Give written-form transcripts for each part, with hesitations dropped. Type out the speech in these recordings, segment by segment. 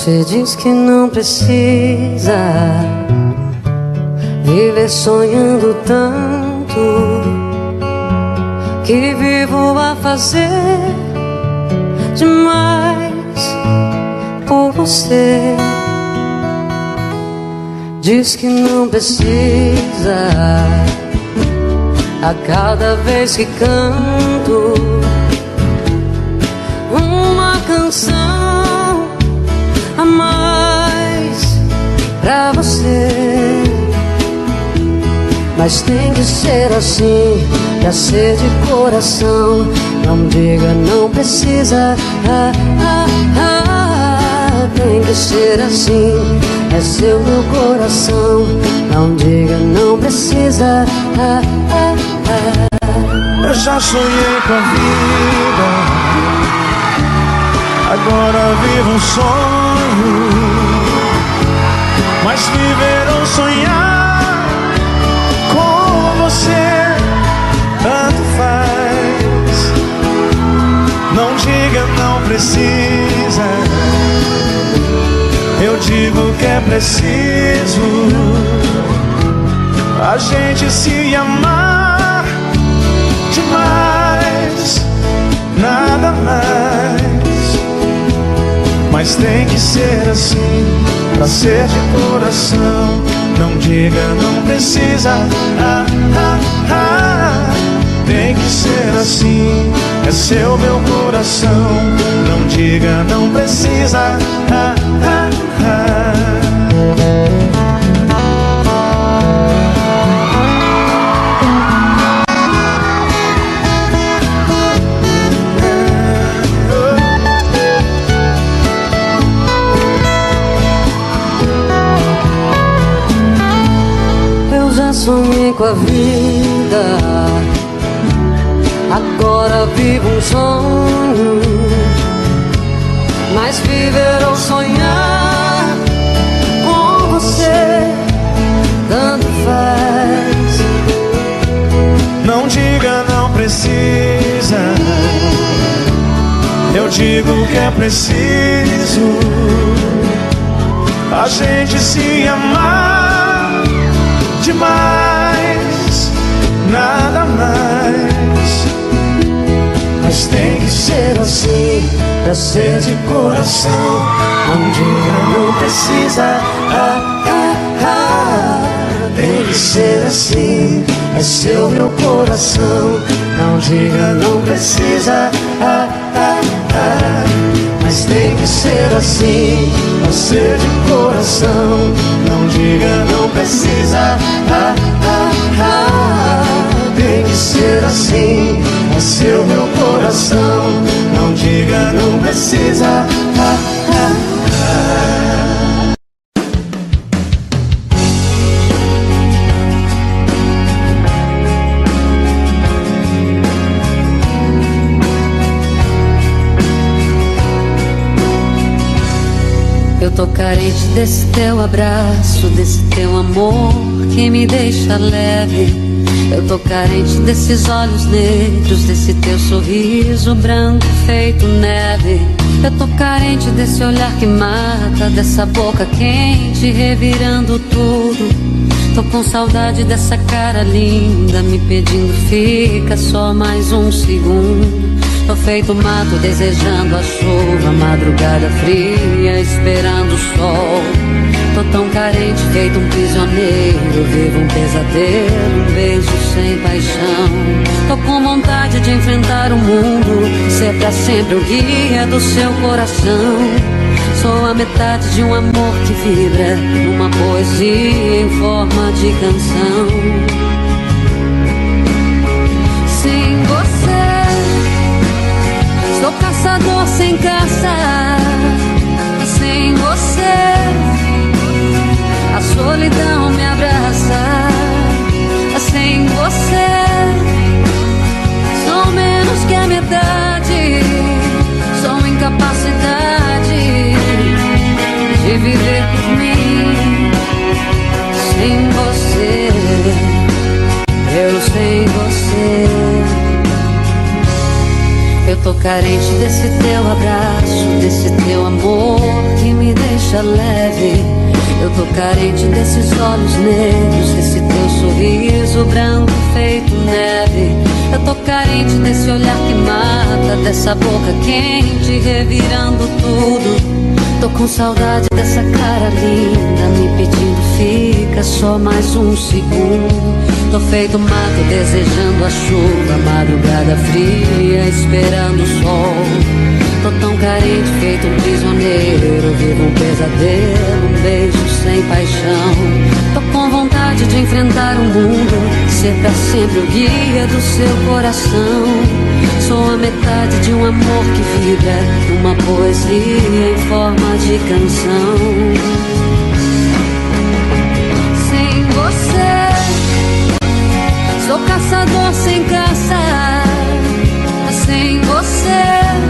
Você diz que não precisa viver sonhando tanto, que vivo a fazer demais por você. Diz que não precisa a cada vez que canto uma canção a mais pra você. Mas tem que ser assim, pra ser de coração. Não diga não precisa, tem que ser assim, é seu meu coração. Não diga não precisa, Eu já sonhei com a vida, agora vivo um sonho. Mas viver ou sonhar com você tanto faz. Não diga não precisa, eu digo que é preciso a gente se amar demais, nada mais. Mas tem que ser assim, pra ser de coração. Não diga não precisa, tem que ser assim, é seu meu coração. Não diga não precisa, eu já sonhei com a vida, agora vivo um sonho. Mas viver ou sonhar com você tanto faz. não diga não precisa, eu digo que é preciso a gente se amar demais, nada mais. Mas tem que ser assim, pra ser de coração. Não diga não precisa, tem que ser assim, é seu meu coração. Não diga não precisa, mas tem que ser assim, pra ser de coração. Não diga não precisa, tem que ser assim, é seu meu coração. Não diga não precisa, eu tô carente desse teu abraço, desse teu amor que me deixa leve. Eu tô carente desses olhos negros, desse teu sorriso branco feito neve. Eu tô carente desse olhar que mata, dessa boca quente revirando tudo. Tô com saudade dessa cara linda me pedindo fica só mais um segundo. Tô feito mato desejando a chuva, madrugada fria esperando o sol. Tô tão carente feito um prisioneiro, vivo um pesadelo, um beijo sem paixão. Tô com vontade de enfrentar o mundo, ser pra sempre o guia do seu coração. Sou a metade de um amor que vibra numa poesia em forma de canção. Sem você sou caçador sem caça. Sem você a solidão me abraça. Sem você sou menos que a metade. Sou incapacidade de viver por mim. Sem você, eu sem você. Eu tô carente desse teu abraço, desse teu amor que me deixa carente desses olhos negros, desse teu sorriso branco feito neve. Eu tô carente desse olhar que mata, dessa boca quente revirando tudo. Tô com saudade dessa cara linda me pedindo fica só mais um segundo. Tô feito mato desejando a chuva, madrugada fria esperando o sol. Tô tão carente feito um prisioneiro, vivo um pesadelo, um beijo sem paixão. Tô com vontade de enfrentar o mundo, ser pra sempre o guia do seu coração. Sou a metade de um amor que vibra, uma poesia em forma de canção. Sem você, sou caçador sem caça. Sem você,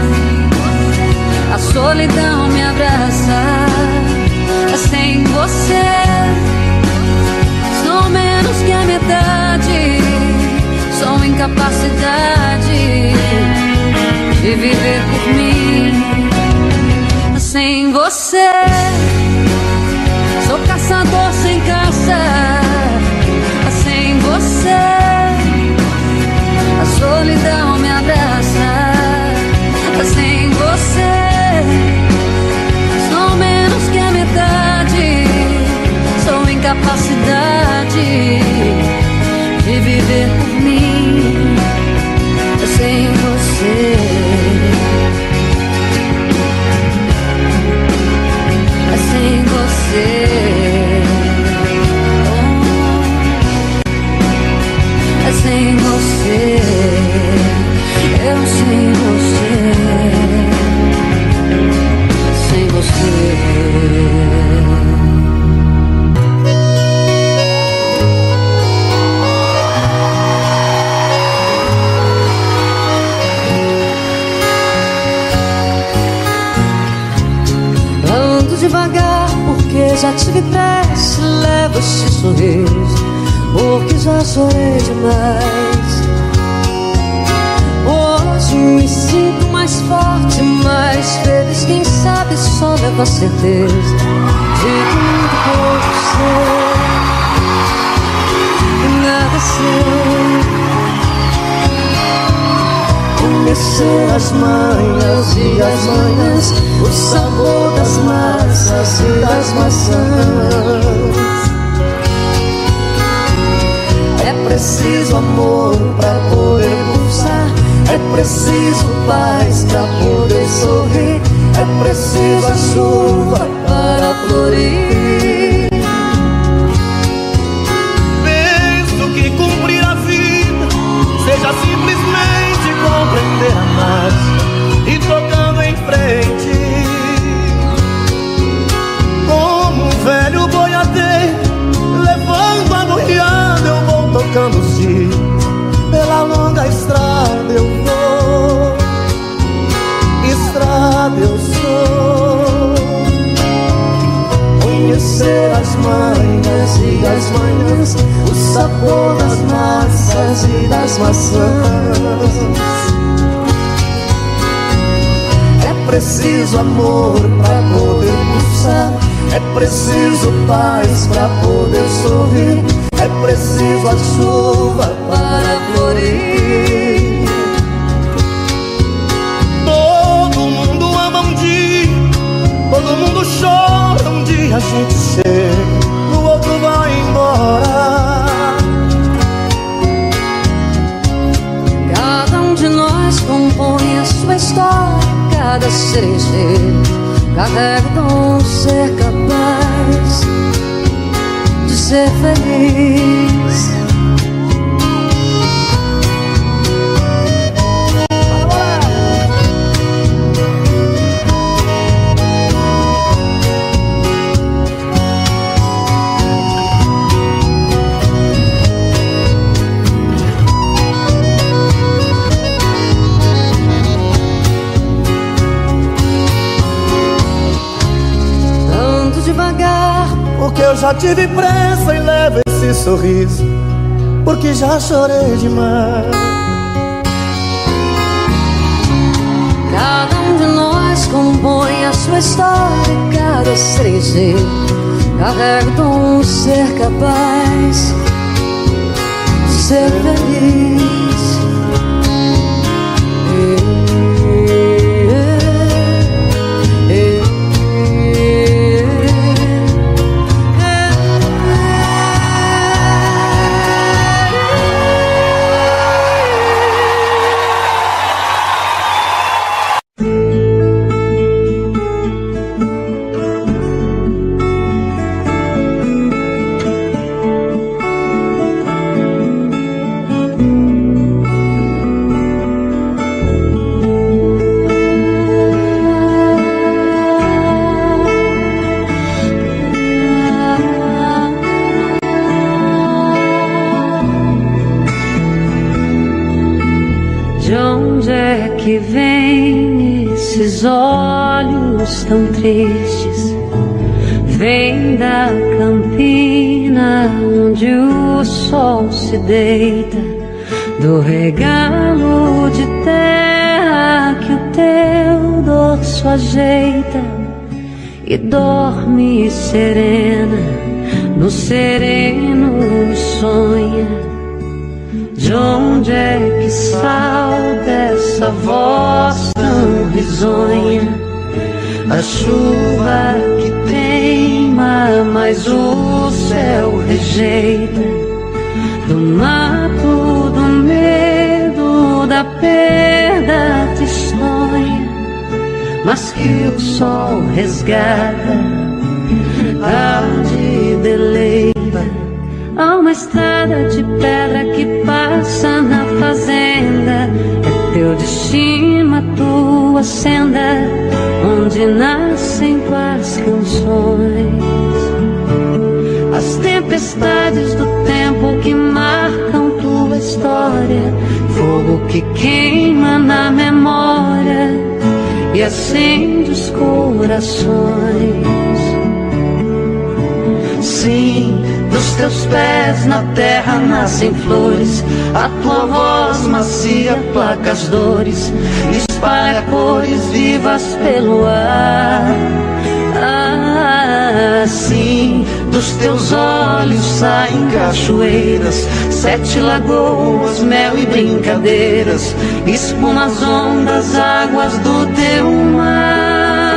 a solidão me abraça. Sem você, sou menos que a metade. Sou incapacidade de viver por mim. Sem você, sou caçador sem caça. Sem você, a solidão me abraça. Sem você, sou menos que a metade. Sou incapacidade de viver por mim. Sem você, sem você, sem você, eu sem você, sem você. Ando devagar porque já tive pressa, levo este sorriso porque já chorei demais. Hoje me sinto mais forte, mais feliz. Quem sabe só leva a certeza de que muito pouco sei e nada sei. Conhecer as manhas e as manhãs, o sabor das massas e das maçãs. É preciso amor pra poder pulsar, é preciso paz pra poder sorrir, é preciso a chuva para florir. Penso que cumprir a vida seja simplesmente compreender a marcha e tocando em frente. Como um velho boiadeiro levando a boiada, eu vou tocando os dias. Pela longa estrada eu vou, estrada eu sou. Conhecer as manhas e as manhãs, o sabor das massas e das maçãs. É preciso amor pra poder pulsar, é preciso paz pra poder sorrir, é preciso a chuva para florir. Todo mundo ama um dia, todo mundo chora um dia. A gente chega, o outro vai embora. Cada um de nós compõe a sua história. Cada ser inteiro carrega o dom de ser capaz de ser feliz. Porque eu já tive pressa e levo esse sorriso, porque já chorei demais. Cada um de nós compõe a sua história. Cada ser inteiro carrego um ser capaz de ser feliz. Que vem esses olhos tão tristes, vem da campina onde o sol se deita, do regalo de terra que o teu dorso ajeita e dorme serena, no sereno sonha. De onde é que salta essa voz tão risonha? A chuva que teima, mas o céu rejeita. Do mato, do medo, da perda tristonha, mas que o sol resgata, tarde deleita. Há uma estrada de pedra que passa na fazenda, é teu destino, a tua senda, onde nascem tuas canções. As tempestades do tempo que marcam tua história, fogo que queima na memória e acende os corações. Sim, dos teus pés na terra nascem flores, a tua voz macia placa as dores, espalha cores vivas pelo ar. Sim, dos teus olhos saem cachoeiras, 7 lagoas, mel e brincadeiras, espuma as ondas, águas do teu mar.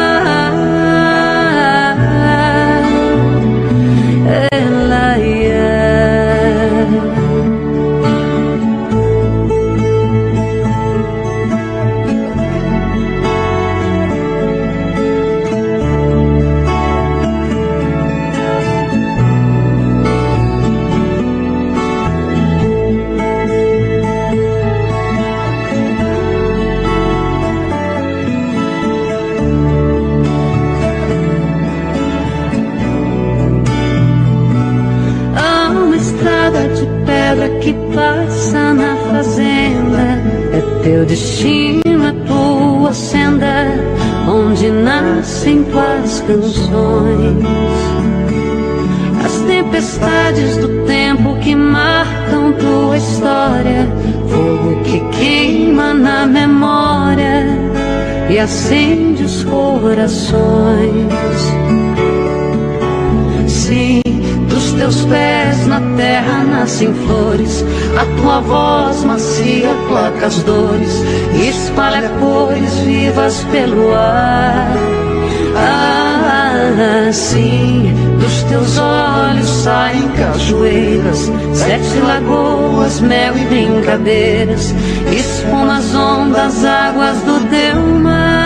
Que passa na fazenda, é teu destino, a tua senda, onde nascem tuas canções. As tempestades do tempo que marcam tua história, fogo que queima na memória e acende os corações. Sim, dos teus pés na terra nascem flores, a tua voz macia placa as dores, espalha cores vivas pelo ar. Sim, dos teus olhos saem cachoeiras, 7 lagoas, mel e brincadeiras, espuma as ondas, águas do teu mar.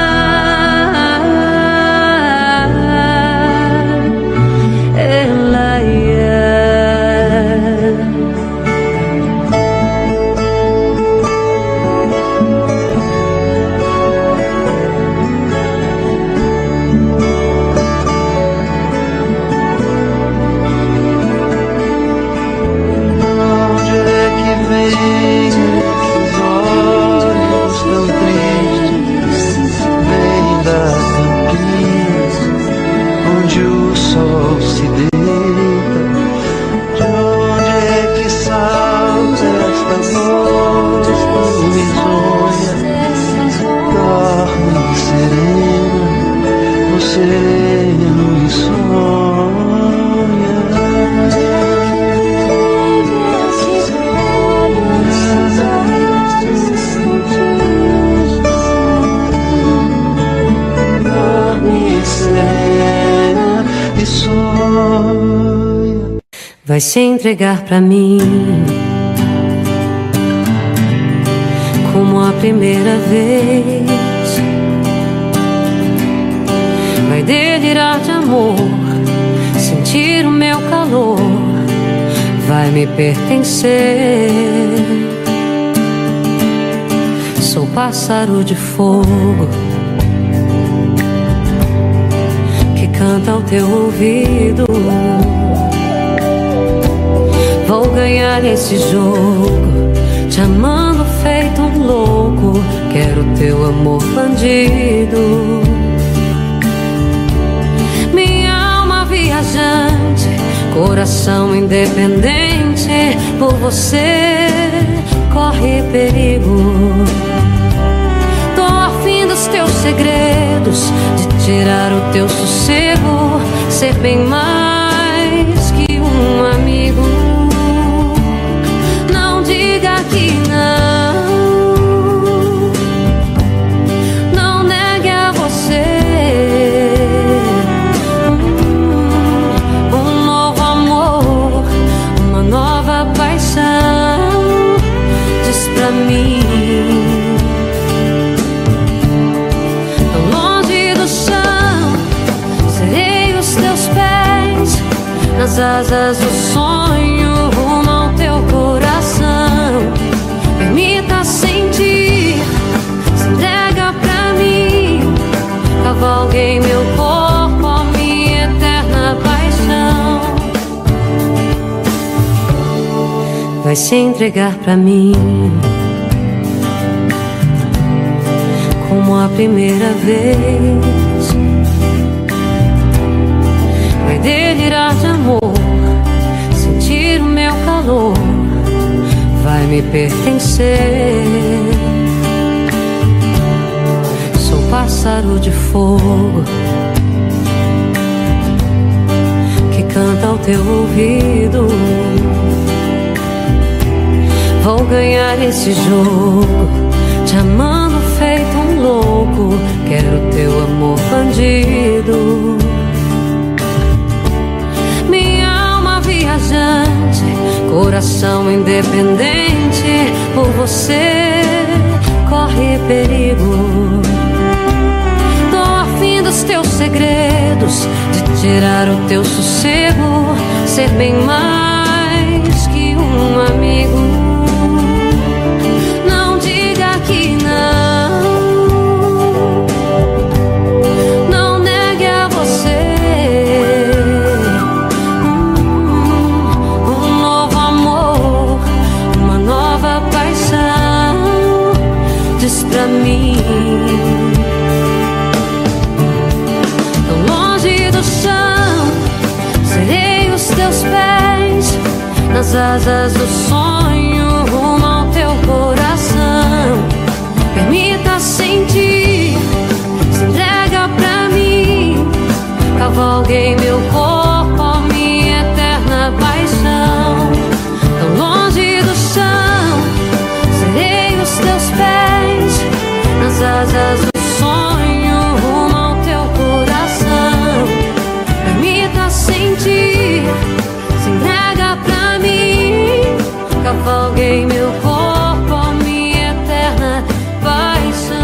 Esses olhos tão tristes vai se entregar pra mim como a primeira vez. Vai delirar de amor, sentir o meu calor, vai me pertencer. Sou pássaro de fogo que canta ao teu ouvido. Vou ganhar esse jogo, te amando feito um louco. Quero teu amor bandido. Minha alma viajante, coração independente, por você corre perigo. Tô afim dos teus segredos, de tirar o teu sossego, ser bem mais que um amigo. Não diga que não, não negue a você um novo amor, uma nova paixão. Diz pra mim, tão longe do chão, serei os teus pés, nas asas do sonho, rumo ao teu coração. Permita sentir, se entrega pra mim, cavalguei meu corpo, a minha eterna paixão. Vai se entregar pra mim como a primeira vez. Vai delirar de amor, sentir o meu calor, vai me pertencer. Sou pássaro de fogo que canta ao teu ouvido. Vou ganhar esse jogo, te amando feito um louco. Quero teu amor bandido. Minha alma viajante, coração independente, por você corre perigo. Tô afim dos teus segredos, de tirar o teu sossego, ser bem mais que um amigo. Não diga que não, não negue a você um novo amor, uma nova paixão. Diz pra mim, tão longe do chão, serei os teus pés, nas asas do sonho, rumo ao teu coração. Permita sentir, se entrega pra mim, cavalguei meu corpo, a minha eterna paixão. Tão longe do chão, serei os teus pés, nas asas do sonho, rumo ao teu coração. Permita sentir, se entrega pra mim, cavalguei meu corpo, a minha eterna paixão.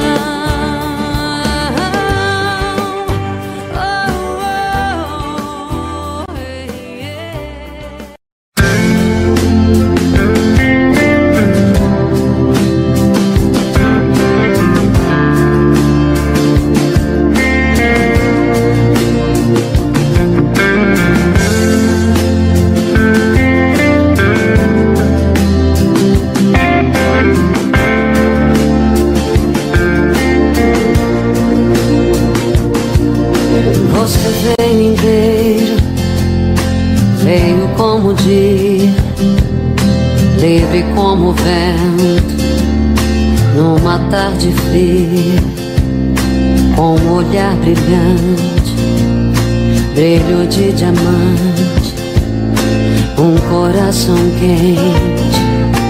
Você veio inteiro, veio como o dia, livre como o vento, numa tarde fria, com um olhar brilhante, brilho de diamante, um coração quente,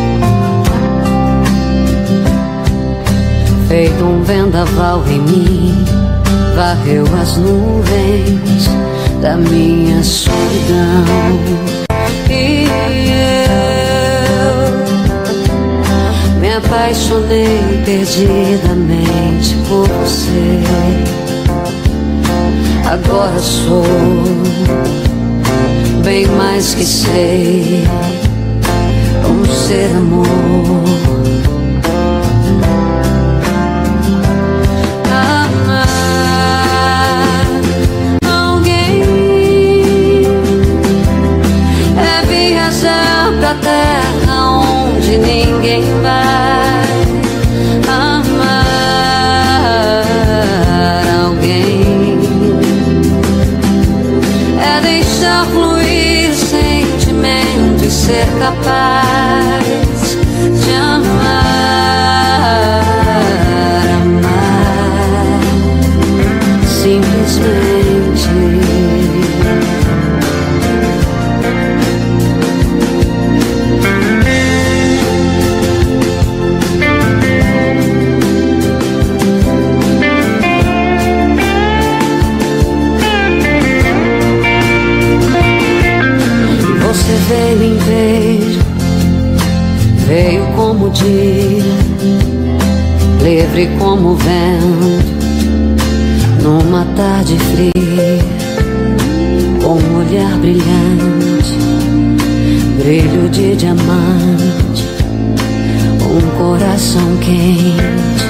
feito um vendaval em mim, varreu as nuvens da minha solidão. E eu me apaixonei perdidamente por você. Agora sou bem mais que sei, um ser amor. Amar alguém é viajar pra terra onde ninguém vai. Amar alguém é deixar fluir o sentimento e ser capaz de amar, amar simplesmente. Você veio inteiro, veio como o dia, livre como o vento, numa tarde fria, com um olhar brilhante, brilho de diamante, um coração quente,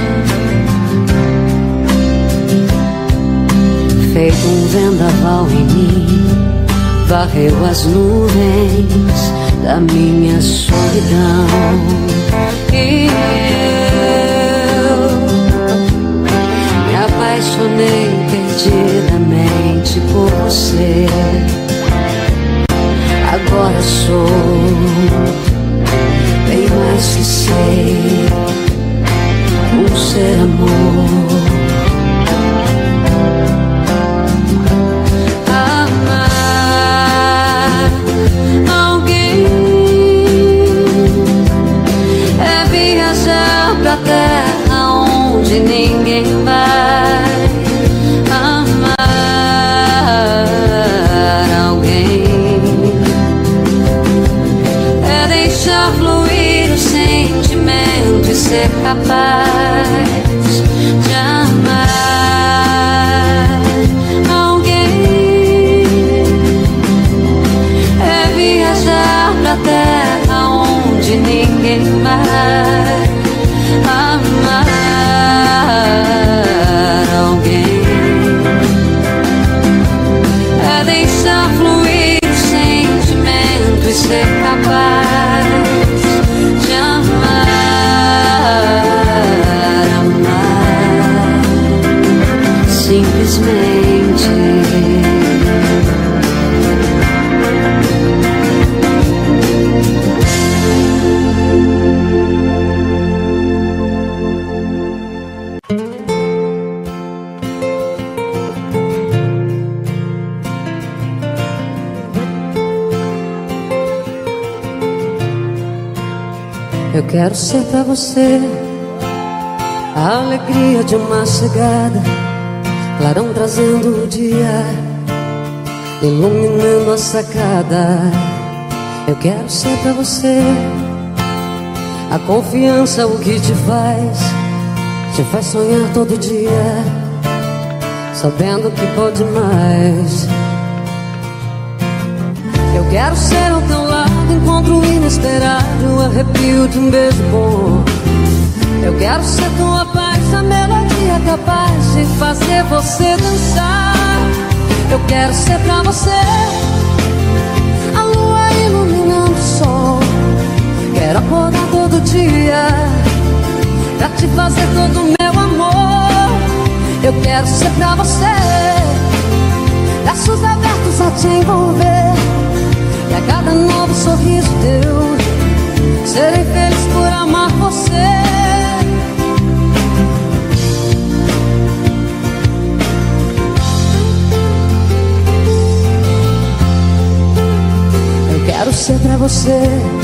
feito um vendaval em mim, varreu as nuvens da minha solidão. E eu me apaixonei perdidamente por você. Agora sou bem mais que sei, um ser amor. Pra terra onde ninguém vai. Amar alguém é deixar fluir o sentimento e ser capaz de amar alguém. É viajar pra terra onde ninguém vai. Amar alguém é deixar fluir o sentimento e ser capaz de amar, amar simplesmente. Eu quero ser pra você a alegria de uma chegada, clarão trazendo o dia, iluminando a sacada. Eu quero ser pra você a confiança, o que te faz sonhar todo dia, sabendo que pode mais. Eu quero ser ao teu lado, encontro inesperado, arrepio de um beijo bom. Eu quero ser tua paz, a melodia capaz de fazer você dançar. Eu quero ser pra você a lua iluminando o sol. Quero acordar todo dia pra te fazer todo o meu amor. Eu quero ser pra você braços abertos a te envolver, e a cada novo sorriso teu serei feliz por amar você. Eu quero ser pra você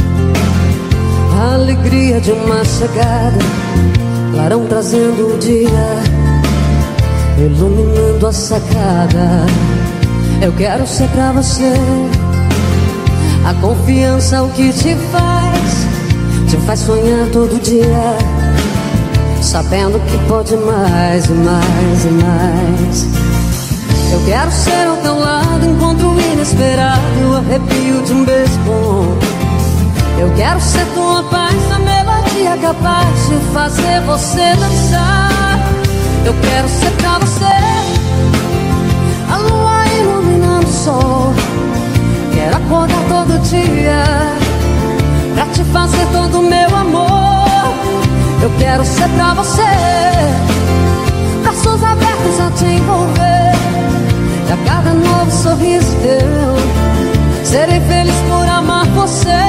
a alegria de uma chegada, clarão trazendo o dia, iluminando a sacada. Eu quero ser pra você A confiança o que te faz sonhar todo dia, sabendo que pode mais e mais e mais. Eu quero ser ao teu lado, encontro inesperado, o arrepio de um beijo bom. Eu quero ser tua paz, a melodia capaz de fazer você dançar. Eu quero ser pra você a lua iluminando o sol. Quero acordar todo dia pra te fazer todo o meu amor. Eu quero ser pra você braços abertos a te envolver, e a cada novo sorriso teu serei feliz por amar você.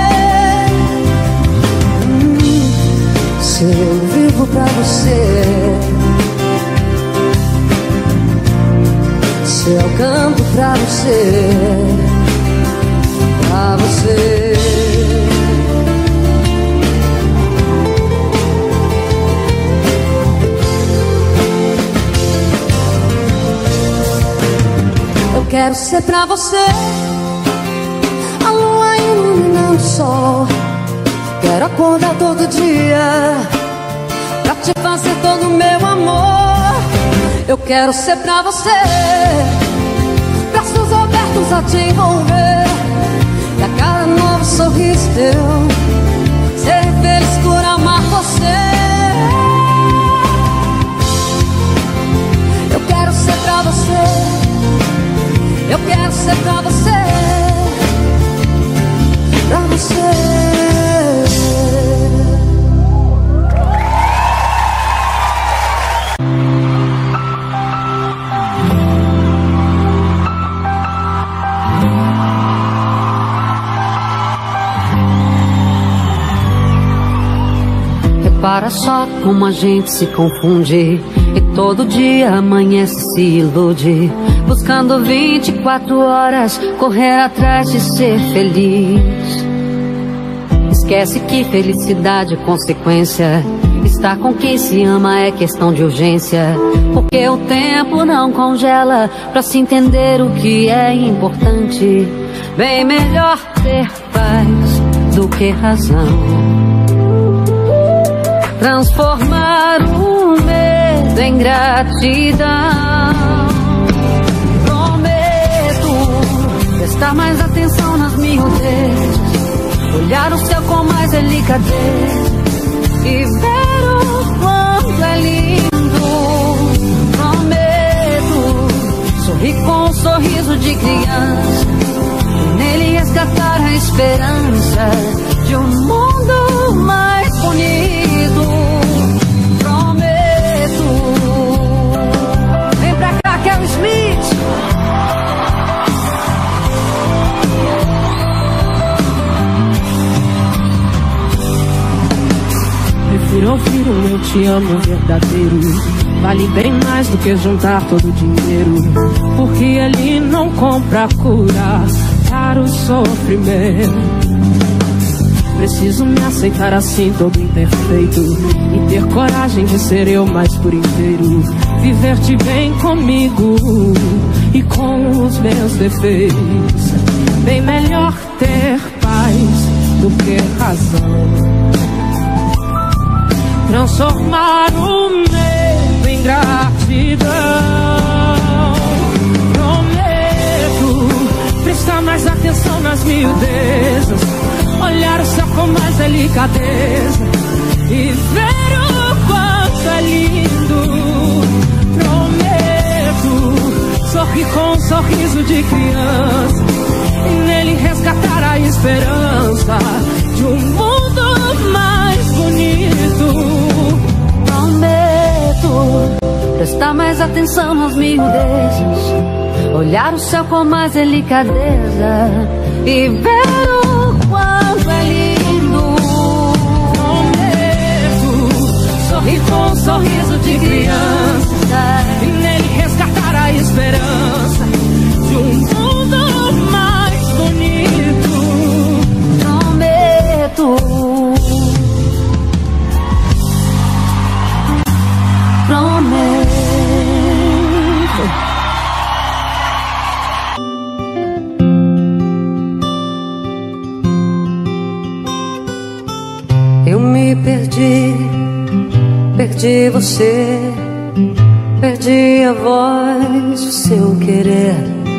Se eu vivo pra você, se eu canto pra você, pra você. Eu quero ser pra você a lua iluminando o sol. Quero acordar todo dia pra te fazer todo o meu amor. Eu quero ser pra você braços abertos a te envolver, e a cada novo sorriso teu serei feliz por amar você. Eu quero ser pra você, eu quero ser pra você, pra você. Repara só como a gente se confunde, e todo dia amanhece e se ilude, buscando 24 horas correr atrás de ser feliz. Esquece que felicidade é consequência, estar com quem se ama é questão de urgência, porque o tempo não congela pra se entender o que é importante. Bem melhor ter paz do que razão, transformar o medo em gratidão. Prometo prestar mais atenção nas miudezas, olhar o céu com mais delicadeza e ver o quanto é lindo. Prometo sorrir com um sorriso de criança, e nele resgatar a esperança de um mundo mais bonito. Prometo. Vem pra cá, Kel Smith. Prefiro ouvir um eu te amo verdadeiro, vale bem mais do que juntar todo o dinheiro, porque ele não compra cura para o sofrimento. Preciso me aceitar assim, todo imperfeito, e ter coragem de ser eu mais por inteiro, viver-te bem comigo e com os meus defeitos. Bem melhor ter paz do que razão, transformar o medo em gratidão. Prometo prestar mais atenção nas miudezas, olhar o céu com mais delicadeza e ver o quanto é lindo. Prometo sorrir com um sorriso de criança, e nele resgatar a esperança de um mundo mais bonito. Prometo prestar mais atenção nas miudezas, olhar o céu com mais delicadeza e ver o quanto é lindo. Prometo sorrir com um sorriso de criança, e nele resgatar a esperança de um mundo mais bonito. Prometo. Prometo. Eu me perdi, perdi você, perdi a voz do seu querer.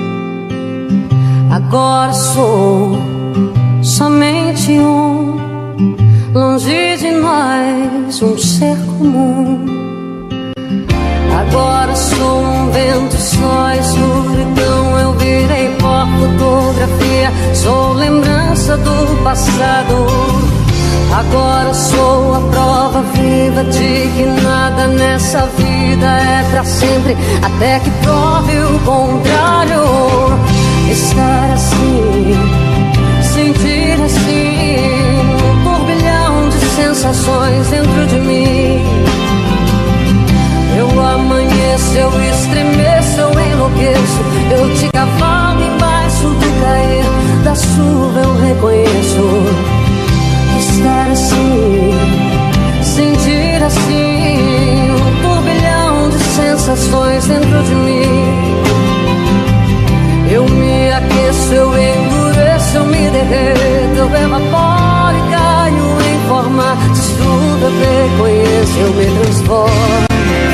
Agora sou somente um, longe de nós, um ser comum. Agora sou um vento, só escuridão. Eu virei pó, fotografia, sou lembrança do passado. Agora sou a prova viva de que nada nessa vida é pra sempre, até que prove o contrário. Estar assim, sentir assim, um turbilhão de sensações dentro de mim. Eu amanheço, eu estremeço, eu enlouqueço, eu te cavalo embaixo do cair da chuva, eu reconheço. Estar assim, sentir assim, um turbilhão de sensações dentro de mim. Eu me aqueço, eu endureço, eu me derreto, eu evaporo e caio em forma de chuva. Eu reconheço, eu me transformo.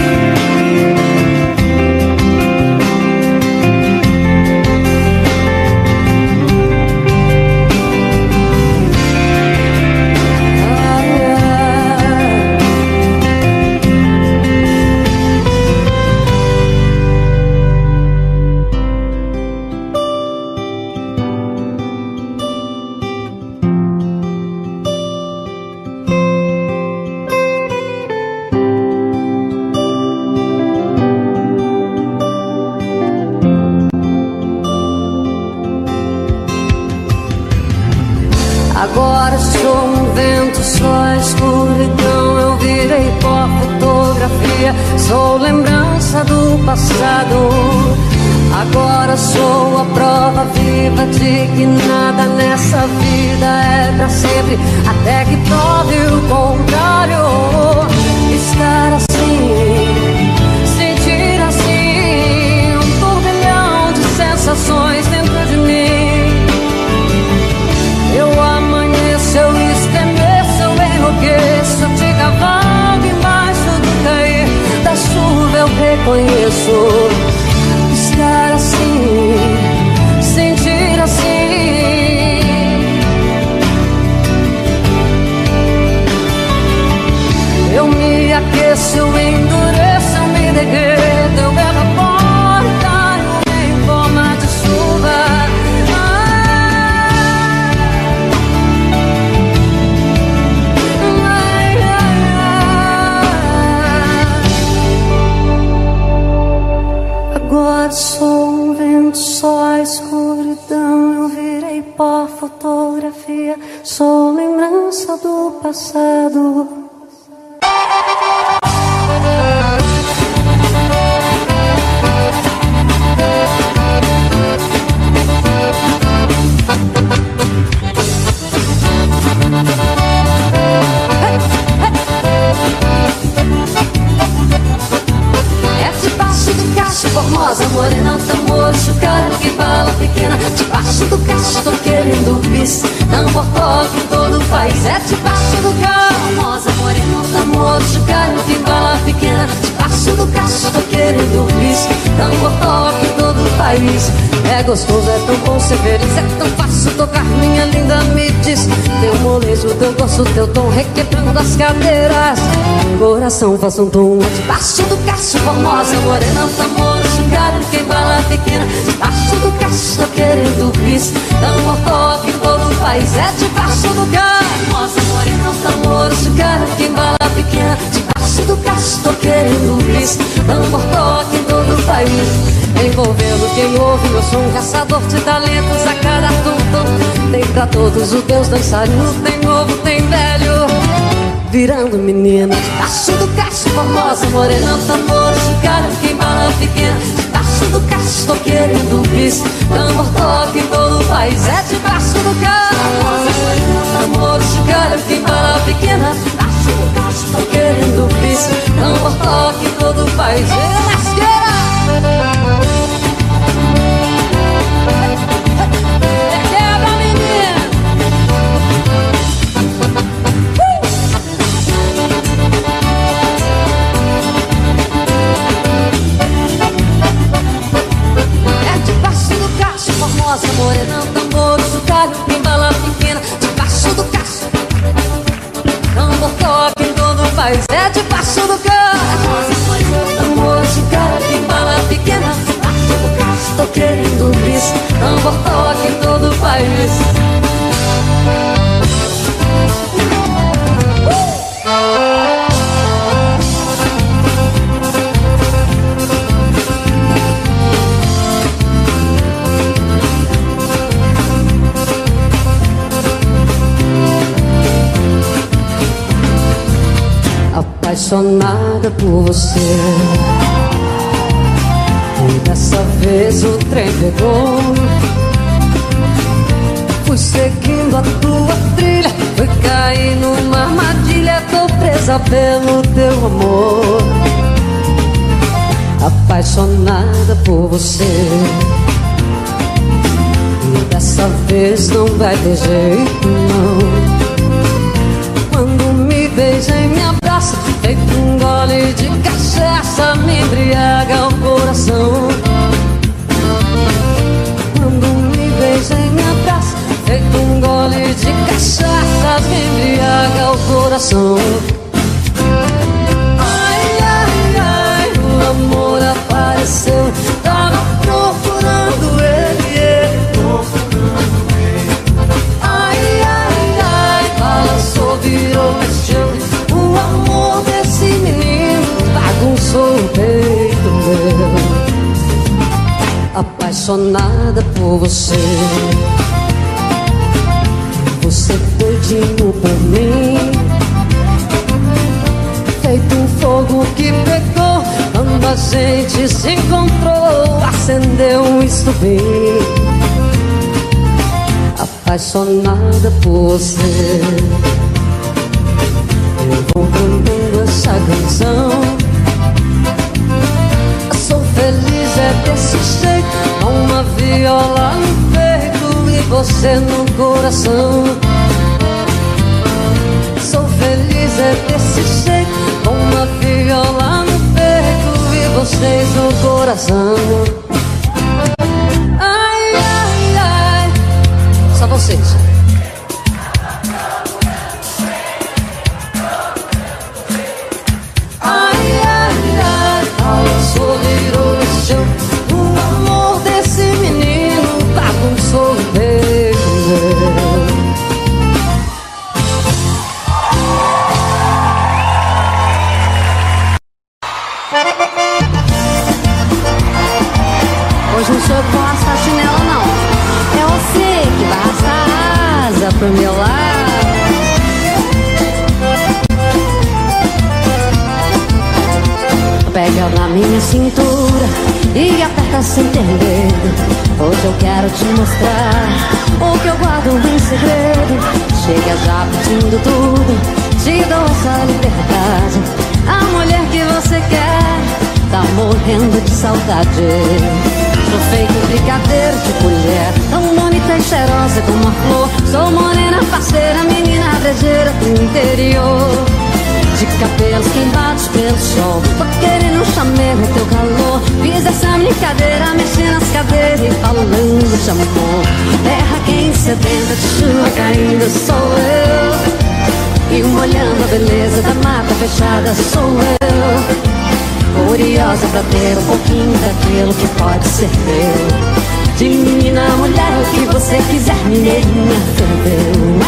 Agora sou um vento, só escuridão. Eu virei pó, fotografia, sou lembrança do passado. Agora sou a prova viva de que nada nessa vida é pra sempre, até que prove o contrário. Estar assim, sentir assim, um turbilhão de sensações dentro de mim. Eu amanheço, eu estremeço, eu enlouqueço, eu te cavalo embaixo do cair da chuva, eu reconheço. Estar assim, sentir assim, eu me aqueço, eu endureço, eu me derreto, eu evaporo e caio em forma de chuva. Agora sou um vento, só escuridão. Eu virei pó, fotografia, sou lembrança do passado. Formosa, morena, tambor, chucalho, que bala pequena. Debaixo do cacho, tô querendo bis. Tambor toque em todo o país. É debaixo do carro. Formosa, morena, tambor, chucalho, que bala pequena. Debaixo do cacho, tô querendo bis. Tambor toque em todo o país. É gostoso, é tão bom ser feliz. É tão fácil tocar, minha linda, me diz. Teu molejo, teu gosto, teu tom, requebrando as cadeiras. Coração faz um tom. Debaixo do cacho, formosa, morena, tambor, chucalho, que bala pequena. Debaixo do cacho, tô querendo bis. Tambor toque em todo o país. É debaixo do carro. Formosa, morena, tambor, chucalho, que bala pequena. Debaixo do cacho, tô querendo bis. Tambor toque em todo o país. Envolvendo quem ouve meu som, caçador de talentos a cada tum-tum. Tem pra todos o Deus dançarino, tem novo, tem velho, virando menina. Debaixo do cacho, formosa, morena, tambor, chocalho, que bala pequena. Debaixo do cacho, tô querendo bis. Tambor toque em todo o país. É debaixo do cacho, formosa, morena, tambor, chocalho, que bala pequena. Debaixo do cacho, tô querendo bis. Tambor toque em todo o país. Lasqueira! Quebra, menina! tambor toca em todo o país, é debaixo do carro. Tambor de cara que bala pequena, debaixo do carro. Estou querendo bis, tambor toca em todo o país. Apaixonada por você, e dessa vez o trem pegou. Fui seguindo a tua trilha, fui cair numa armadilha. Tô presa pelo teu amor. Apaixonada por você, e dessa vez não vai ter jeito não. Quando me beija e me abraça, feito um gole de cachaça, me embriaga o coração. Quando me beija e me abraça, feito um gole de cachaça, me embriaga o coração. Ai, ai, ai, o amor apareceu, tava procurando ele, procurando ele. Ai, ai, ai, balançou, virou, mexeu. O amor desse menino bagunçou o peito meu. Apaixonada por você, você doidinho por mim, feito um fogo que pegou. Quando a gente se encontrou, acendeu um estupim. Apaixonada por você, eu vou cantando essa canção. Eu sou feliz, é desse jeito, com uma viola no peito e você no coração. Sou feliz, é desse jeito, com uma viola no peito e vocês no coração. Ai, ai, ai, só vocês. Ai, ai, ai, balançou, virou, mexeu. O amor desse menino bagunçou o beijo meu. Hoje não sou eu que vou arrastar chinelo, não. É você que vai arrastar a asa pro meu lado. Pega na minha cintura e aperta sem ter medo. Hoje eu quero te mostrar o que eu guardo em segredo. Chega já pedindo tudo, te dou essa liberdade. A mulher que você quer tá morrendo de saudade. Sou feito brigadeiro de colher, tão bonita e cheirosa como a flor. Sou morena, parceira, menina brejeira do interior, de cabelos queimados pelo sol. Tô querendo um chamego, teu calor. Fiz essa brincadeira, mexendo nas cadeiras e falando de amor. Terra quente, sedenta de chuva caindo, sou eu. E molhando a beleza da mata fechada, sou eu. Curiosa pra ter um pouquinho daquilo que pode ser meu. De menina a mulher, o que você quiser, mineirinha, ferveu.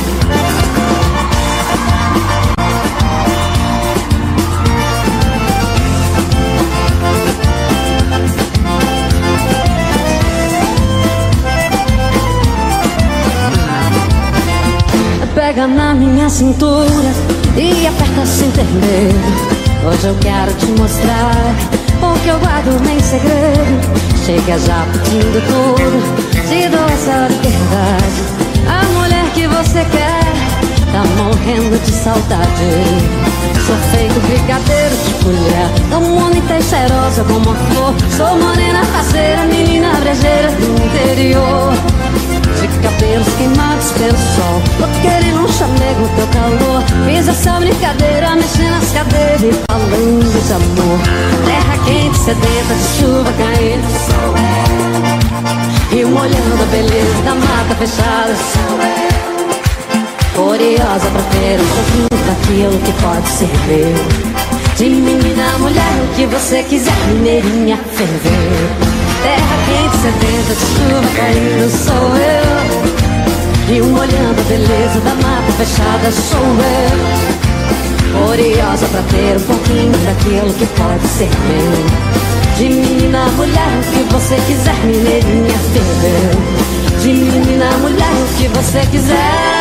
Pega na minha cintura e aperta sem ter medo. Hoje eu quero te mostrar o que eu guardo em segredo. Chega já pedindo tudo, te dou essa liberdade. A mulher que você quer tá morrendo de saudade. Sou feito brigadeiro de colher, tão bonita e cheirosa como a flor. Sou morena, parceira, menina brejeira do interior, de cabelos queimados pelo sol. Tô querendo um chamego, teu calor. Fiz essa brincadeira, mexendo nas cadeiras e falando de amor. Terra quente, sedenta de chuva caindo, sou eu. E molhando a beleza da mata fechada, sou eu. curiosa pra ter um pouquinho daquilo que pode ser meu. De menina a mulher, o que você quiser, mineirinha ferver. Terra quente, sedenta de chuva caindo sou eu. E olhando a beleza da mata fechada sou eu. Curiosa pra ter um pouquinho daquilo que pode ser meu. De menina a mulher, o que você quiser, mineirinha ferver. De menina a mulher, o que você quiser.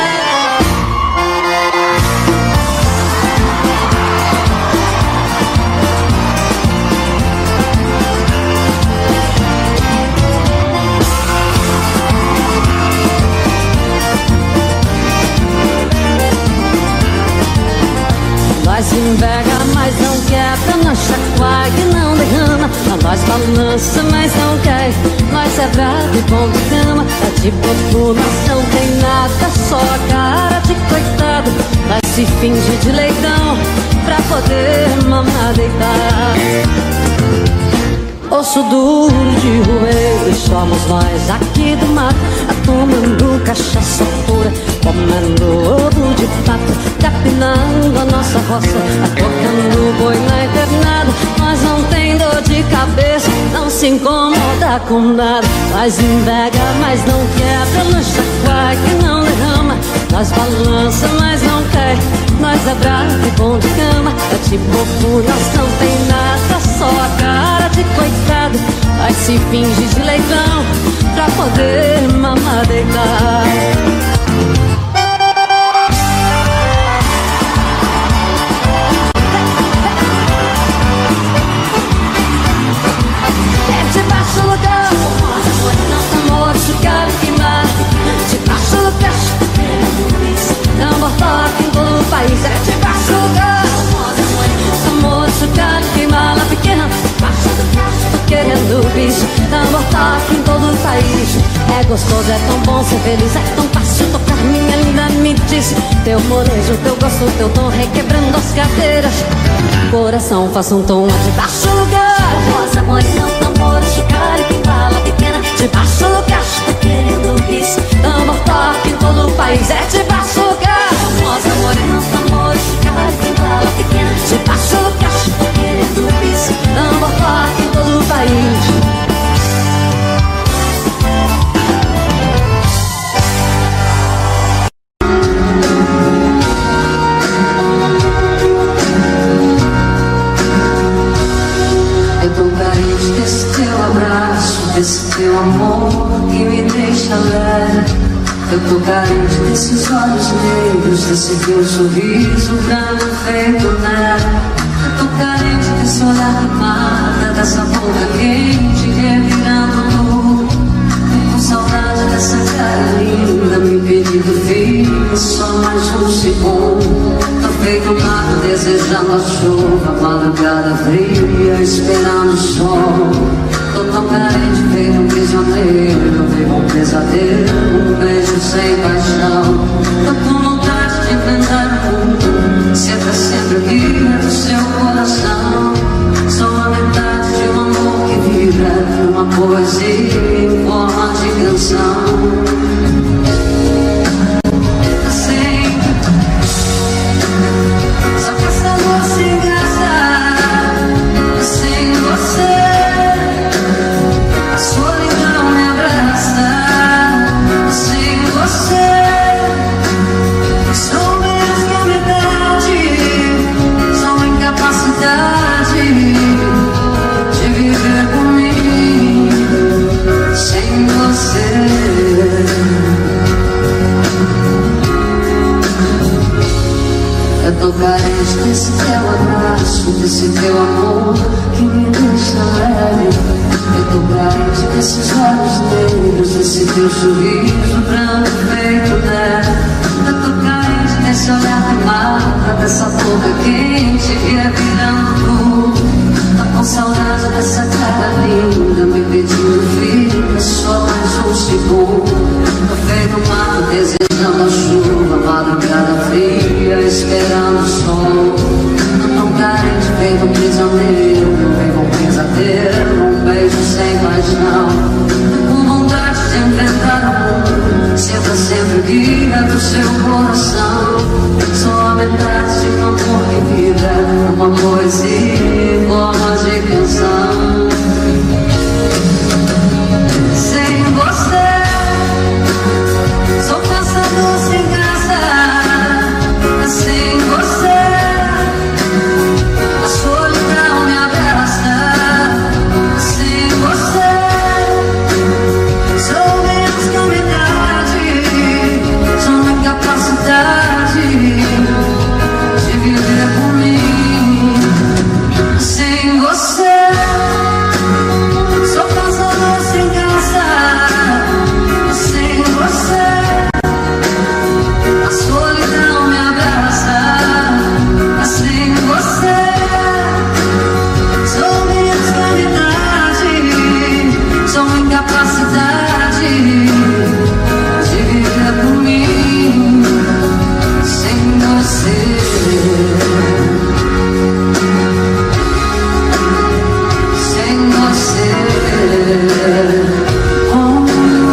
Nós enverga, mas não quebra, nós chacoalha e não derrama. Nós balança, mas não cai. Nós é bravo e bom de cama. Tá de bobo, nós não tem nada, só a cara de coitado. Nós se finge de leitão pra poder mamar deitar. Osso duro de roer, somos nós aqui do mato, tomando cachaça pura, comendo ovo de pato, capinando a nossa roça, tocando boi na invernada. Nós não tem dor de cabeça, não se incomoda com nada. Nós invega, mas não quebra, não chacoalha que não derrama. Nós balança, mas não cai. Nós é bravo e bom de cama. É de bobo, nós não tem nada, só a cara de coitado. Nós se finge de leitão pra poder mamar deitar. Debaixo do carro, amor, chucar e queimar. Debaixo do cacho, tambor toca em todo o país. É debaixo do carro, amor, chucar e queimar. Lá pequena, debaixo do cacho, tô querendo bicho. Tambor toca em todo o país. É gostoso, é tão bom ser feliz, é tão fácil tocar, minha linda, me diz. Teu molejo, teu gosto, teu tom, requebrando as cadeiras. Coração, faça um tom, é debaixo do carro. Rosa, morena, tambor, chucar e queimar. Lá pequena, debaixo do cacho, tô querendo bis. Tambor toca em todo o país. É debaixo do carro. Rosa, morena, tambor, chucar e queimar. Lá pequena, debaixo do cacho, tô querendo bis. Tambor toca em todo o país. Desse teu amor que me deixa leve. Eu tô carente desses olhos negros, desse teu sorriso branco feito neve. Eu tô carente desse olhar que mata, dessa boca quente revirando tudo. Tô com saudade dessa cara linda, me pedindo filho, só mais um segundo. Tô feito mato desejando a chuva, madrugada fria, esperando o sol. Tô tão carente, feito um prisioneiro, vivo um pesadelo, um beijo sem paixão. Tô com vontade de inventar um mundo, se é pra sempre guia do seu coração. Sou a metade de um amor que vibra, uma poesia em forma de canção. Eu tô carente desse teu abraço, desse teu amor que me deixa leve. Eu tô carente desses olhos negros, desse teu sorriso branco feito neve. Eu tô carente desse olhar que mata, dessa boca quente revirando tudo. Tô com saudade dessa cara linda, me pedindo fica só mais um segundo. Tô feito mato desejando a chuva, madrugada fria, esperando o sol. Tô tão carente, feito um prisioneiro, vivo um pesadelo, um beijo sem paixão. Tô com vontade de inventar um mundo, sempre guia do seu coração. é uma poesia em forma de canção. Sem você, sou caçador sem graça. Sem você, a solidão me abraça. Sem você, sou menos que a metade, sou incapacidade de viver por mim. Sem você, sou caçador sem graça. Sem você, a solidão me abraça. Sem você, sou menos que a metade, sou incapacidade de viver por mim. Sem você, sem você, oh,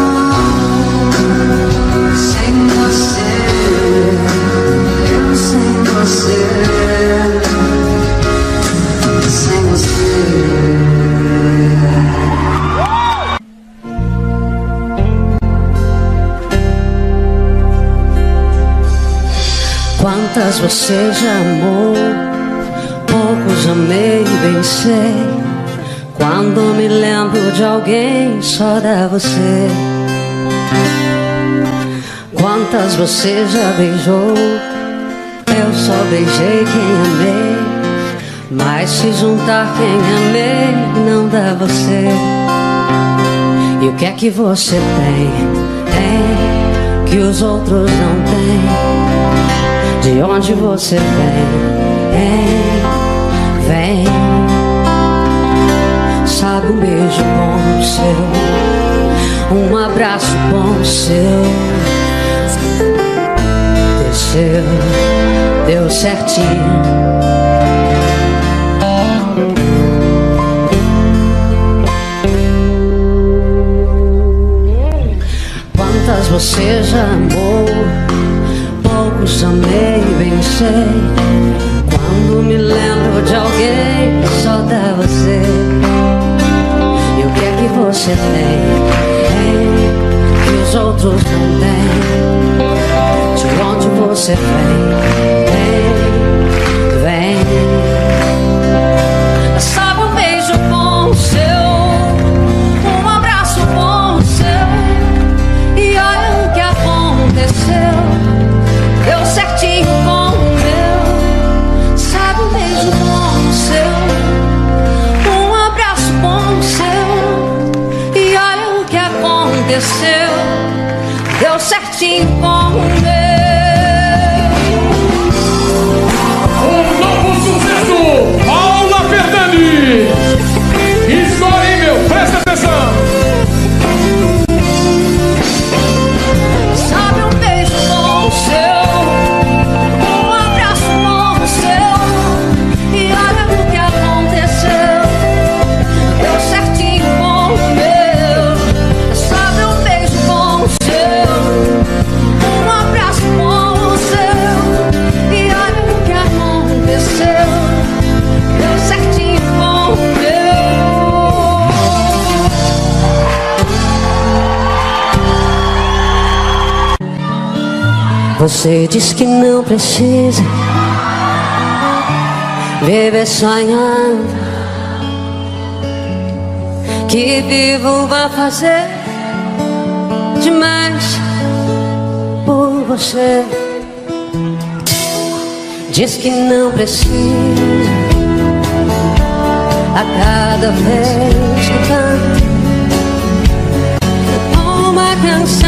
sem você, eu sem você, sem você. Quantas você já amou, poucos amei e bem sei. Quando me lembro de alguém, só dá você. Quantas você já beijou, eu só beijei quem amei. Mas se juntar quem amei, não dá você. E o que é que você tem, que os outros não têm? De onde você vem, sabe, um beijo bom seu, um abraço bom seu, desceu, deu certinho. Quantas você já amou, poucos amei e bem sei. Quando me lembro de alguém, só dá você. E o que é que você tem, que os outros não têm? De onde você vem, sabe, um beijo bom seu, um abraço bom seu. E olha o que aconteceu, deu certinho com o meu. Sabe, um beijo bom seu, um abraço bom seu. E olha o que aconteceu, deu certinho com o meu. Um novo sucesso, Paula Fernandes. Escolhe aí, meu, presta atenção. Sabe, um beijo bom seu, um abraço bom seu. E olha o que aconteceu, deu certinho com o meu. Sabe, um beijo bom seu, um abraço bom seu. E olha o que aconteceu, deu certinho com o meu. Você diz que não precisa viver sonhando, que vivo vai fazer demais por você. Diz que não precisa a cada vez que canta uma canção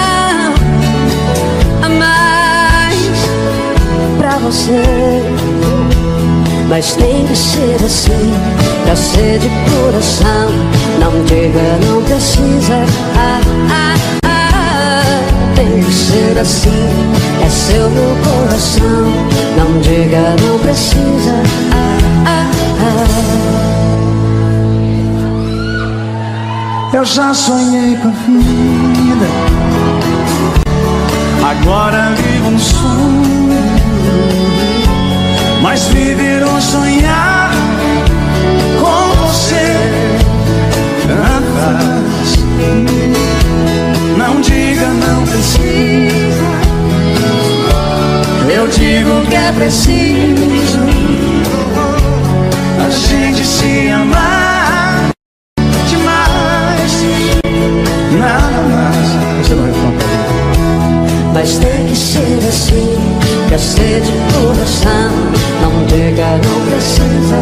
a mais pra você. Mas tem que ser assim, pra ser de coração. Não diga não precisa, tem que ser assim, é seu meu coração. Não diga não precisa, Eu já sonhei com a vida, agora vivo um sonho. Mas viver tempo que é preciso a gente se amar demais, nada mais. Você não responde. Mas tem que ser assim, que a sede do coração não diga, não precisa.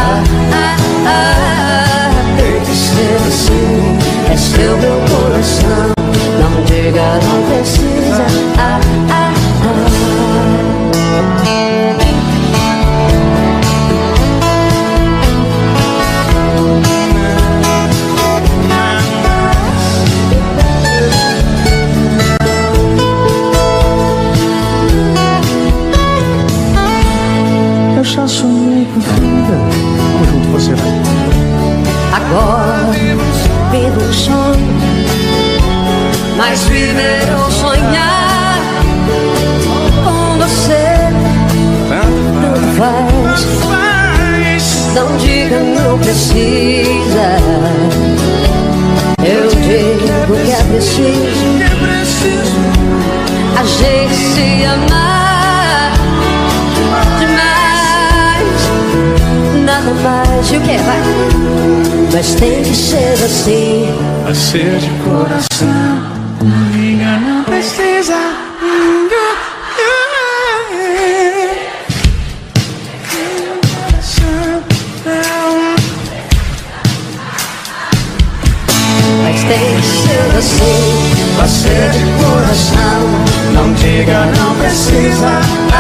Tem que ser assim, é seu meu coração, não diga, não precisa. Eu já sonhei com vida. Vamos junto, você vai. Agora vivo um sonho, mas viver ou sonhar com você tanto faz. Não diga, não precisa. Eu digo que é preciso a gente se amar demais, nada mais. E o que vai? Mas tem que ser assim, A ser de coração, não liga, não precisa. mas tem que ser assim, A ser de coração, não diga, não precisa.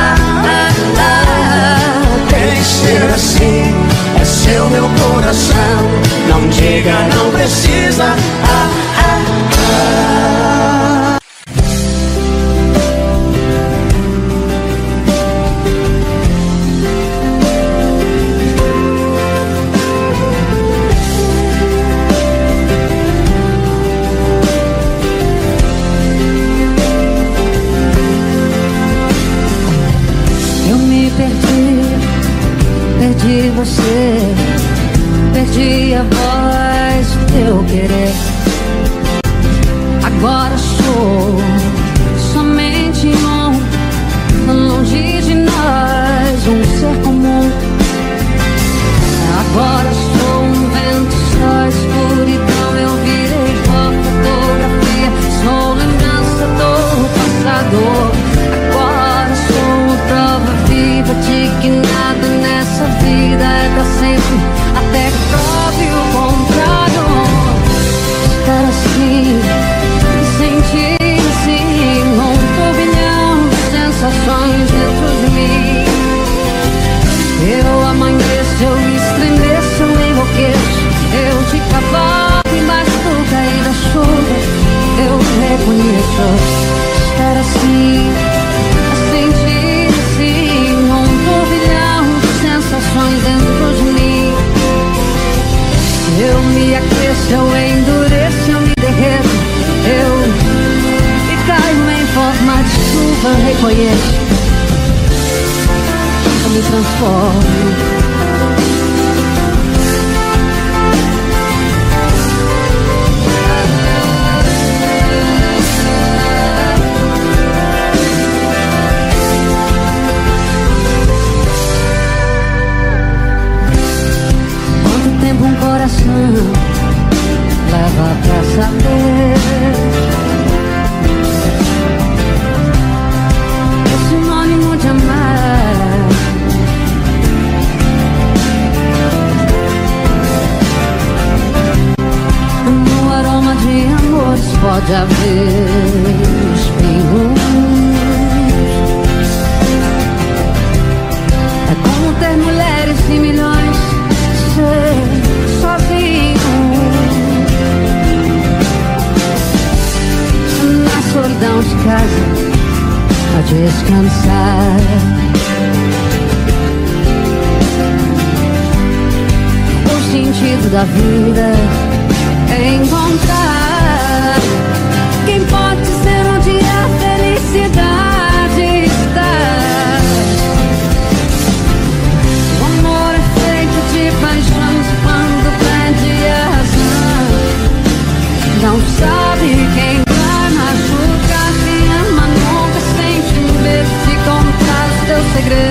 Tem que ser assim, é seu meu coração, não diga, não precisa. eu me perdi você, perdi a voz do teu querer. Agora sou somente longe de nós, um ser comum. Agora sou um vento, só escuridão. Eu virei fotografia, sou lembrança do passado. Agora sou prova viva de que nada nessa vida é pra sempre, até que prove o contrário. Estar assim, sentir assim, um turbilhão de sensações dentro de mim. Eu amanheço, eu estremeço, eu enlouqueço, eu te cavalo embaixo do cair da chuva. Eu reconheço estar assim, a sentir assim, um turbilhão de sensações dentro de mim. Eu me aqueço, eu endureço, eu me derreto, eu caio em forma de chuva. Reconheço, eu me transformo. Quanto tempo um coração leva pra saber? É sinônimo de amar. No aroma de amores pode haver espinhos. É como ter mulheres e milhões, ser sozinho na solidão de casa a descansar. O sentido da vida é encontrar quem pode dizer onde a felicidade está. O amor é feito de paixões quando perde a razão. Não sabe quem vai machucar, quem ama nunca sente medo de contar os teus segredos.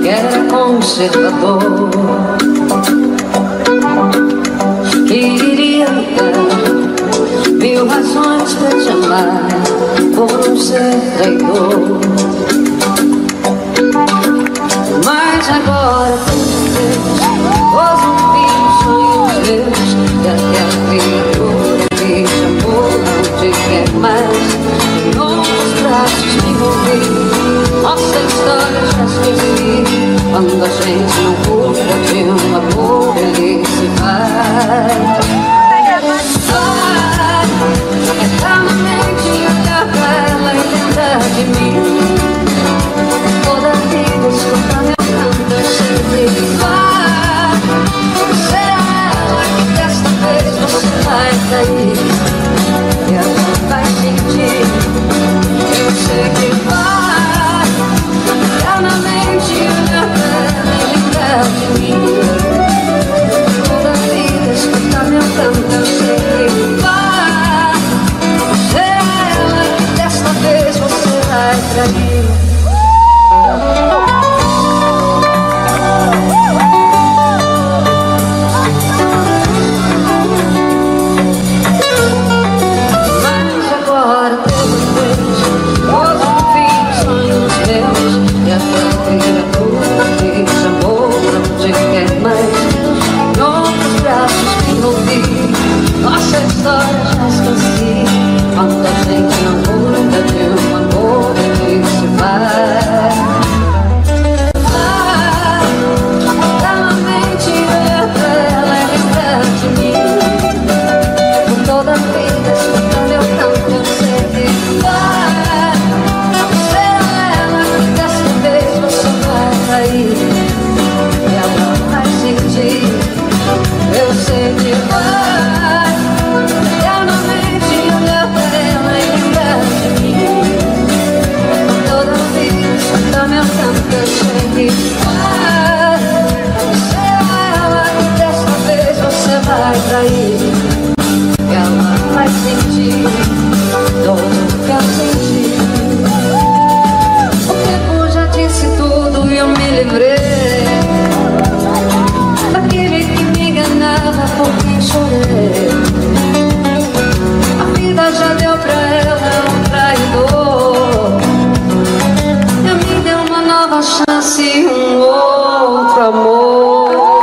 que era conservador, que iria me dar 1000 razões pra te amar, por não ser traidor. Mas agora tanto Deus pôs um fim nos sonhos meus, e aquela criatura que te amou não te quer mais. Nos braços me envolvi, nossa história já esqueci. Quando a gente não cuida de um amor, ele se vai. Eternamente olhar pra ela e lembrar de mim. Toda vida escutar meu canto, eu sempre vai. Será ela que desta vez você vai cair, e ela vai sentir, eu sei que vai. Eternamente olhar pra ela e lembrar de mim. Toda vida escutar meu canto, eu sei que vai. Será ela que desta vez você vai trair. Nossa história já esqueci. Quando a gente não cuida de um amor, ele se vai. Eternamente olhar pra ela e lembrar de mim. Com toda a vida escutar meu canto, eu sei que vai. Será ela que desta vez você vai cair, e ela vai sentir, eu sei que vai. Meu canto, eu sei que vai. Será ela que desta vez você vai trair, e ela vai sentir tudo que eu senti. O tempo já disse tudo e eu me livrei daquele que me enganava, por quem chorei. A vida já deu pra ela um traidor, nova chance e um outro amor.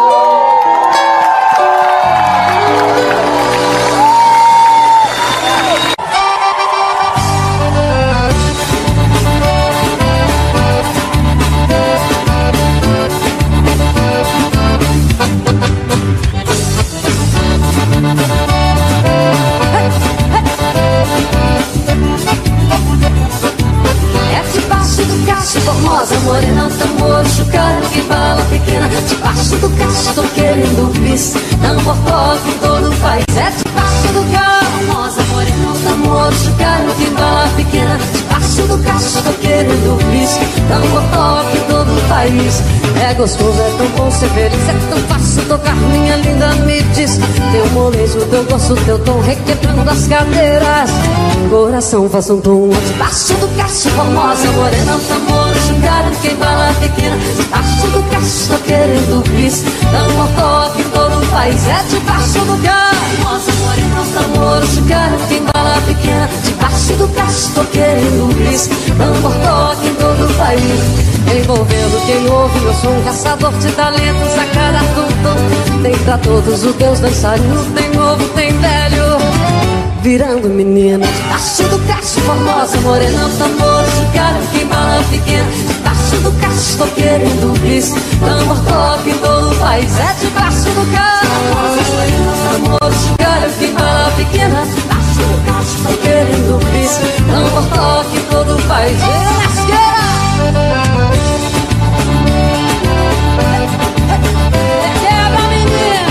Formosa, morena, tambor, chucalho, que bala pequena. Debaixo do cacho, tô querendo bis. Tambor toque em todo o país. É debaixo do carro. Formosa, morena, tambor, chucalho, que bala pequena. Debaixo do cacho, tô querendo bis. Tambor toque em todo o país. É gostoso, é tão bom ser feliz. É tão fácil tocar, minha linda, me diz. Teu molejo, teu gosto, teu tom requebrando as cadeiras. Coração faz um tom. Debaixo do cacho, formosa, morena, tambor, chucalho, que bala pequena. Debaixo do cacho, tô querendo bis. Tambor toque em todo o país. É debaixo do carro. Formosa, morena, tambor, chucalho, que bala pequena. Debaixo do cacho, tô querendo bis. Tambor toque em todo o país. Envolvendo quem ouve meu som, caçador de talentos a cada tum-tum. Tem pra todos o Deus dançarino, tem novo, tem velho, virando menina. Debaixo do cacho, formosa, morena, tambor, chucalho, que bala pequena. Debaixo do cacho, tô querendo bis. Tambor toque em todo o país. É debaixo do cacho, formosa, morena, tambor, chucalho, que bala pequena. Debaixo do cacho, tô querendo bis. Tambor toque em todo o país. Quebra, menina.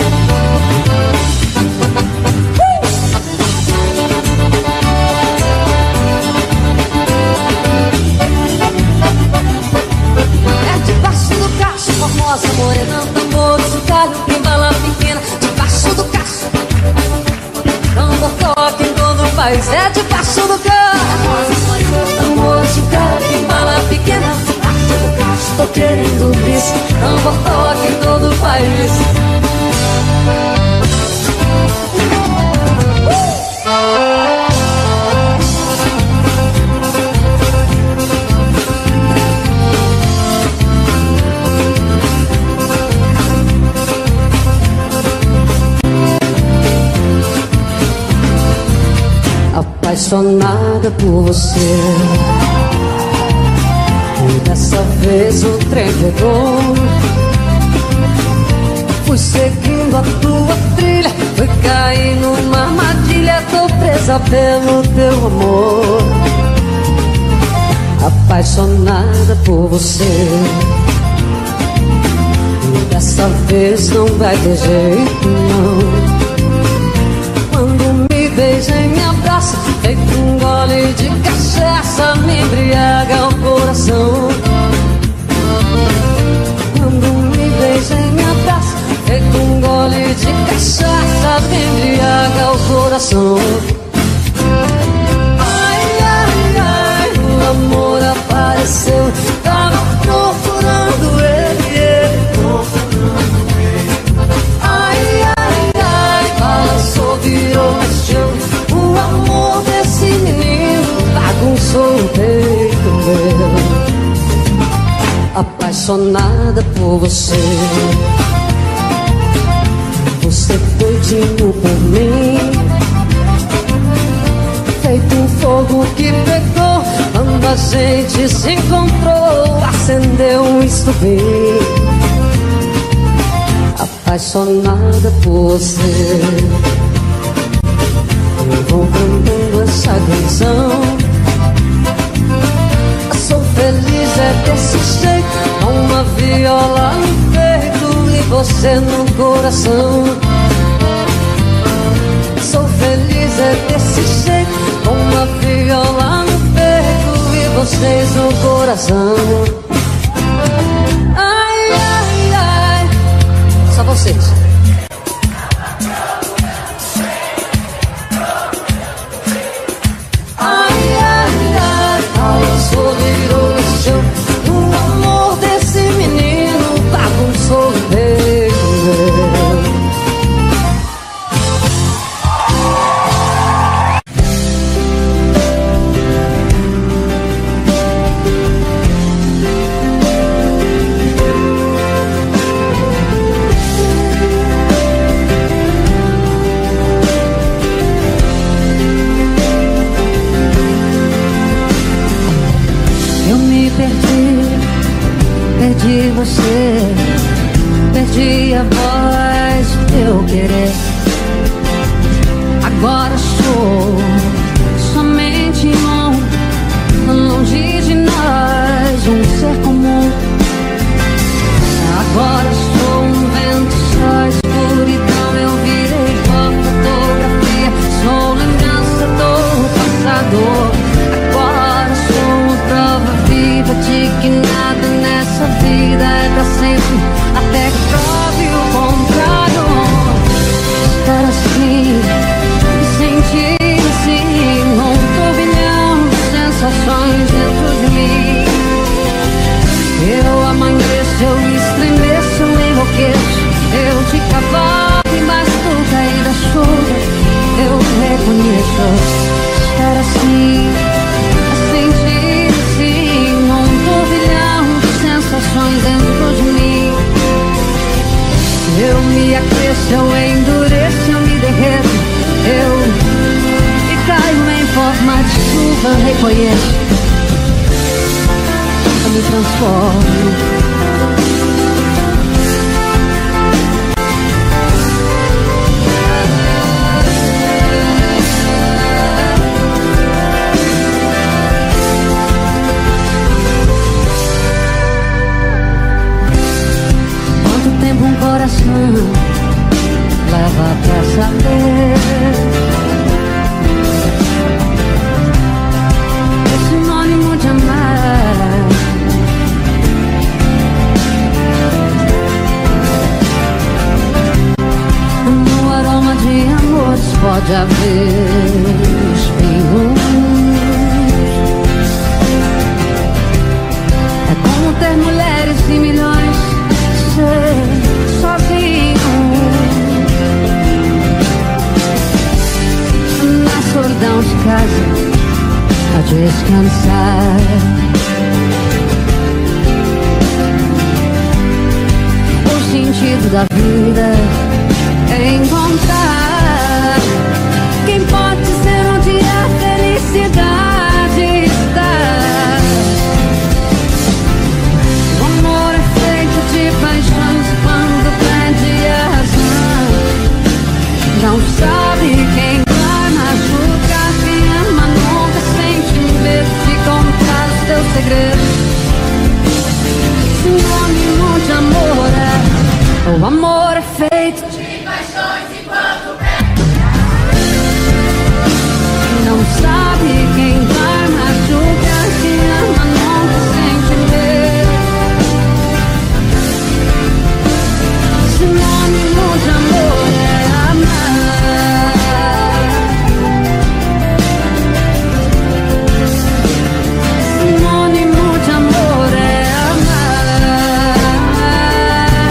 É debaixo do cacho, formosa, morena, tambor, chucalho, que bala pequena. Debaixo do cacho, tambor toque em todo o país. É debaixo do cacho, tambor, chucalho, que bala pequena. Debaixo do cacho, tô querendo bis, não voltou aqui em todo o país. Apaixonada por você, e dessa vez o trem pegou. Fui seguindo a tua trilha, fui cair numa armadilha. Tô presa pelo teu amor. Apaixonada por você, e dessa vez não vai ter jeito não. Quando me beija e me abraça, feito um gole de cachaça, me embriaga o coração. Quando me beija e me abraça, feito um gole de cachaça, me embriaga o coração. Ai, ai, ai, o amor apareceu, tava procurando ele procurando ele. Ai, ai, ai, balançou, virou chão. O amor desse menino bagunçou o peito meu. Apaixonada por você, você doidinho por mim, feito um fogo que pegou. Quando a gente se encontrou, acendeu um estupim. Apaixonada por você, eu vou cantando essa canção. Sou feliz é desse jeito, com uma viola no peito e você no coração. Sou feliz é desse jeito, com uma viola no peito e vocês no coração. Ai, ai, ai, só vocês. Virou o chão. O amor desse menino bagunçou o peito meu. Perdi você, perdi a voz do teu querer. Agora sou somente longe de nós, um ser comum. Agora sou um vento, só escuridão. Eu virei fotografia, sou lembrança do passado. Agora sou prova viva de que nada nessa vida é pra sempre, até que prove o contrário. Estar assim, me sentir assim, um turbilhão de sensações dentro de mim. Eu amanheço, eu estremeço, eu enlouqueço, eu te cavalo embaixo do cair da chuva. Eu reconheço estar assim, a sentir assim, um turbilhão de sensações dentro de mim. Eu me aqueço, eu endureço, eu me derreto, eu caio em forma de chuva. Eu reconheço, eu me transformo. Um coração leva pra saber. É sinônimo de amar. No aroma de amores pode haver espinhos. É como ter mulheres chão de casa a descansar. O sentido da vida é encontrar quem pode dizer onde a felicidade está. O amor é feito de paixões e quando perde a razão, não sabe quem vai machucar. Quem ama nunca sente medo de contar os teus segredos. Sinônimo de amor é: o amor é feito de paixões e quando perde a razão, não sabe quem vai machucar. Quem ama nunca sente medo. Sinônimo de amor é amar. Sinônimo de amor é amar.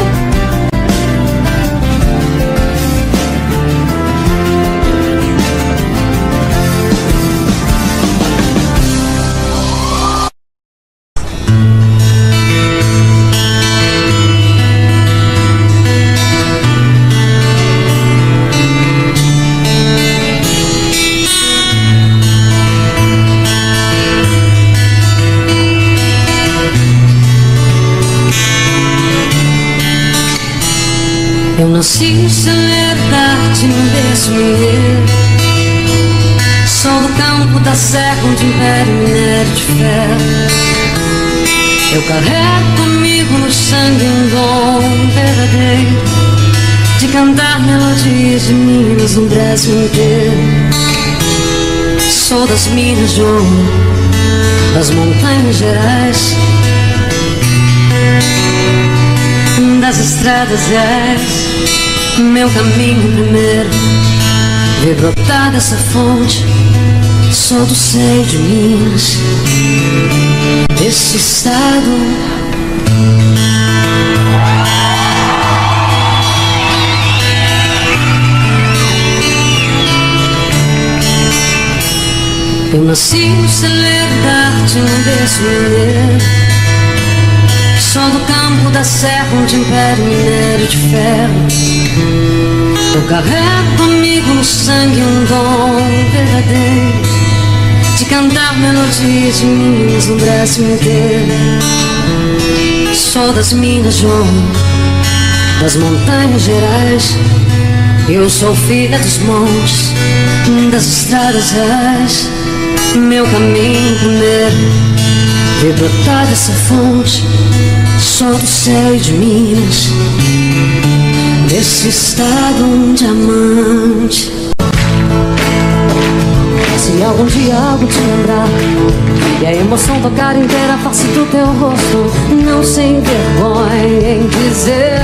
Eu nasci sem herdade num berço mineiro. Sou do campo da serra onde impera o minério de ferro. Eu carrego comigo no sangue um dom verdadeiro de cantar melodias de Minas no Brasil inteiro. Sou das Minas de Ouro, das Montanhas Gerais, das estradas reais. Meu caminho primeiro veio brotar dessa fonte. Sou do seio de Minas, desse estado. Eu nasci no celeiro da arte, num berço mineiro. Sou do campo da serra onde impera o minério de ferro. Eu carrego comigo no sangue um dom verdadeiro de cantar melodias de Minas no Brasil inteiro. Sou das Minas de Ouro, das Montanhas Gerais. Eu sou filha dos montes, das estradas reais. Meu caminho primeiro veio brotar dessa fonte. Sou do seio de Minas, desse estado um diamante. Se algum dia algo te lembrar e a emoção tocar inteira a face do teu rosto, não se envergonhe em dizer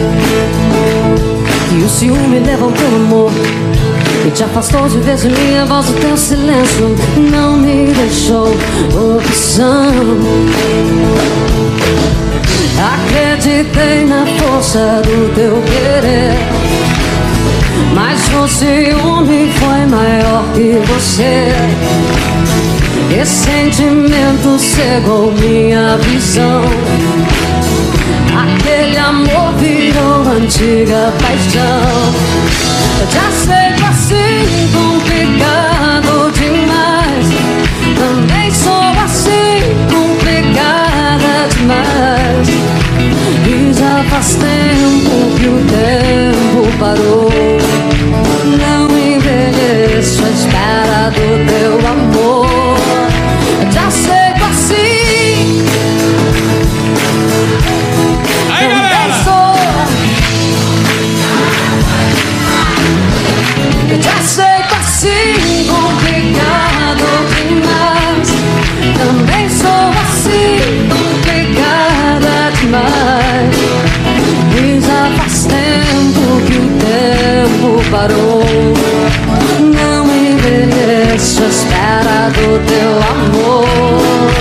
que o ciúme levou pelo amor e te afastou de vez de mim. A voz do teu silêncio não me deixou opção. Acreditei na força do teu querer, mas o ciúme foi maior que você. Esse sentimento cegou minha visão. Aquele amor virou antiga paixão. Eu já sei que assim complicado demais. Também sou assim complicada demais. E já faz tempo que o tempo parou. Não envelheço à espera do teu amor. Eu já sei que assim aí, também galera. sou. Eu já sei que assim complicado demais. Também sou assim complicada demais. E já faz tempo que o tempo parou. Não envelheço à espera do teu amor.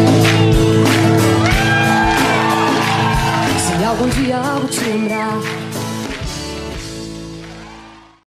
Se algum dia algo te lembrar